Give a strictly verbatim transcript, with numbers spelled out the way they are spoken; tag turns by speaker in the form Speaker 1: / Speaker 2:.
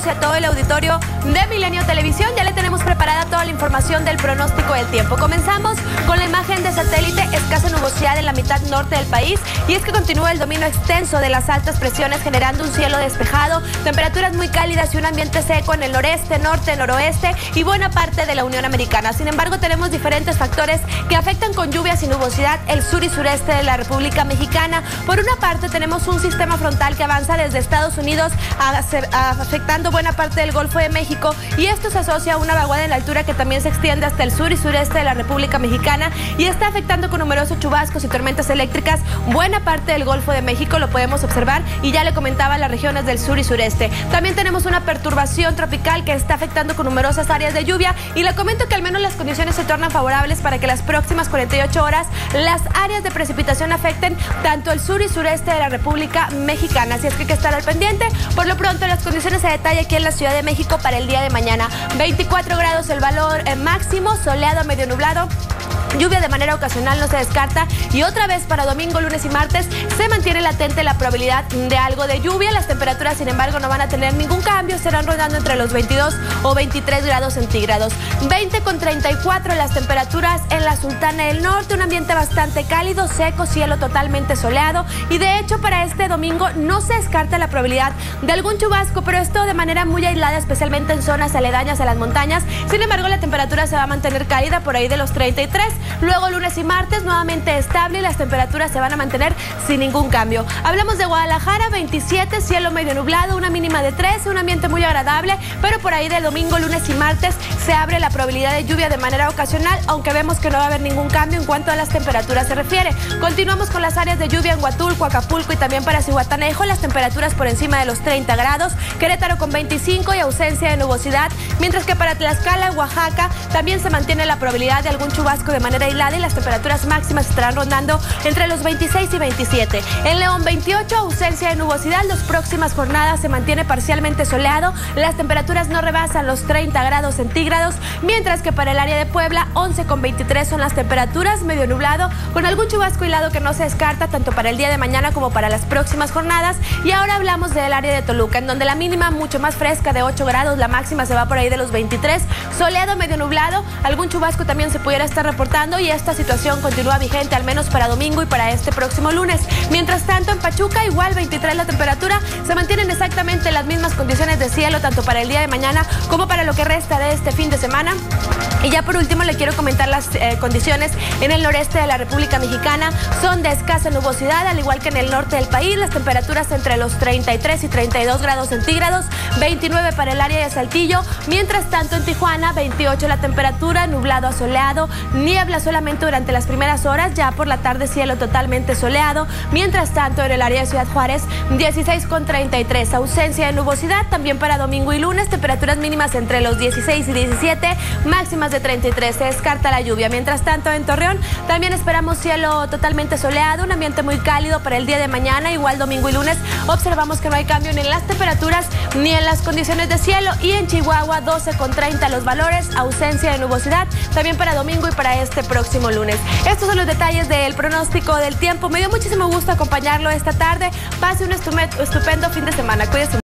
Speaker 1: y a todo el auditorio de Milenio Televisión. Ya le tenemos preparada toda la información del pronóstico del tiempo. Comenzamos con la imagen de satélite, escasa nubosidad en la mitad norte del país, y es que continúa el dominio extenso de las altas presiones generando un cielo despejado, temperaturas muy cálidas y un ambiente seco en el noreste, norte, noroeste y buena parte de la Unión Americana. Sin embargo, tenemos diferentes factores que afectan con lluvias y nubosidad el sur y sureste de la República Mexicana. Por una parte, tenemos un sistema frontal que avanza desde Estados Unidos a hacer, a, afectando buena parte del Golfo de México, y esto se asocia a una vaguada en la altura que también se extiende hasta el sur y sureste de la República Mexicana y está afectando con numerosos chubascos y tormentas eléctricas buena parte del Golfo de México, lo podemos observar, y ya le comentaba las regiones del sur y sureste. También tenemos una perturbación tropical que está afectando con numerosas áreas de lluvia, y le comento que al menos las condiciones se tornan favorables para que las próximas cuarenta y ocho horas las áreas de precipitación afecten tanto el sur y sureste de la República Mexicana, así es que hay que estar al pendiente. Por lo pronto, las condiciones se detallan aquí en la Ciudad de México para el día de mañana. veinticuatro grados el valor eh, máximo, soleado a medio nublado. Lluvia de manera ocasional no se descarta, y otra vez para domingo, lunes y martes se mantiene latente la probabilidad de algo de lluvia. Las temperaturas, sin embargo, no van a tener ningún cambio, estarán rondando entre los veintidós o veintitrés grados centígrados. veinte con treinta y cuatro las temperaturas en la Sultana del Norte, un ambiente bastante cálido, seco, cielo totalmente soleado, y de hecho para este domingo no se descarta la probabilidad de algún chubasco, pero esto de manera muy aislada, especialmente en zonas aledañas a las montañas. Sin embargo, la temperatura se va a mantener cálida por ahí de los treinta y tres. Luego lunes y martes nuevamente estable y las temperaturas se van a mantener sin ningún cambio. Hablamos de Guadalajara, veintisiete, cielo medio nublado, una mínima de trece, un ambiente muy agradable, pero por ahí del domingo, lunes y martes se abre la probabilidad de lluvia de manera ocasional, aunque vemos que no va a haber ningún cambio en cuanto a las temperaturas se refiere. Continuamos con las áreas de lluvia en Huatulco, Acapulco y también para Zihuatanejo, las temperaturas por encima de los treinta grados, Querétaro con veinticinco y ausencia de nubosidad, mientras que para Tlaxcala, Oaxaca, también se mantiene la probabilidad de algún chubasco de manera aislada y las temperaturas máximas estarán rondando entre los veintiséis y veintisiete. En León, veintiocho, ausencia de nubosidad, las próximas jornadas se mantiene parcialmente soleado, las temperaturas no rebasan los treinta grados centígrados, mientras que para el área de Puebla, once con veintitrés son las temperaturas, medio nublado, con algún chubasco aislado que no se descarta tanto para el día de mañana como para las próximas jornadas. Y ahora hablamos del área de Toluca, en donde la mínima mucho más fresca de ocho grados, la máxima se va por ahí de los veintitrés, soleado, medio nublado, algún chubasco también se pudiera estar reportando, y esta situación continúa vigente al menos para domingo y para este próximo lunes. Mientras tanto, en Pachuca, igual veintitrés la temperatura, se mantienen exactamente las mismas condiciones de cielo tanto para el día de mañana como para lo que resta de este fin de semana. Y ya por último le quiero comentar las eh, condiciones en el noreste de la República Mexicana. Son de escasa nubosidad, al igual que en el norte del país. Las temperaturas entre los treinta y tres y treinta y dos grados centígrados, veintinueve para el área de Saltillo. Mientras tanto, en Tijuana, veintiocho la temperatura, nublado a soleado, niebla solamente durante las primeras horas, ya por la tarde cielo totalmente soleado. Mientras tanto, en el área de Ciudad Juárez, dieciséis con treinta y tres, ausencia de nubosidad. También para domingo y lunes, temperaturas mínimas entre los dieciséis y diecisiete, máximas de treinta y tres, se descarta la lluvia. Mientras tanto, en Torreón también esperamos cielo totalmente soleado, un ambiente muy cálido para el día de mañana, igual domingo y lunes observamos que no hay cambio ni en las temperaturas ni en las condiciones de cielo. Y en Chihuahua, doce con treinta los valores, ausencia de nubosidad también para domingo y para este próximo lunes. Estos son los detalles del pronóstico del tiempo. Me dio muchísimo gusto acompañarlo esta tarde. Pase un estupendo fin de semana. Cuídese.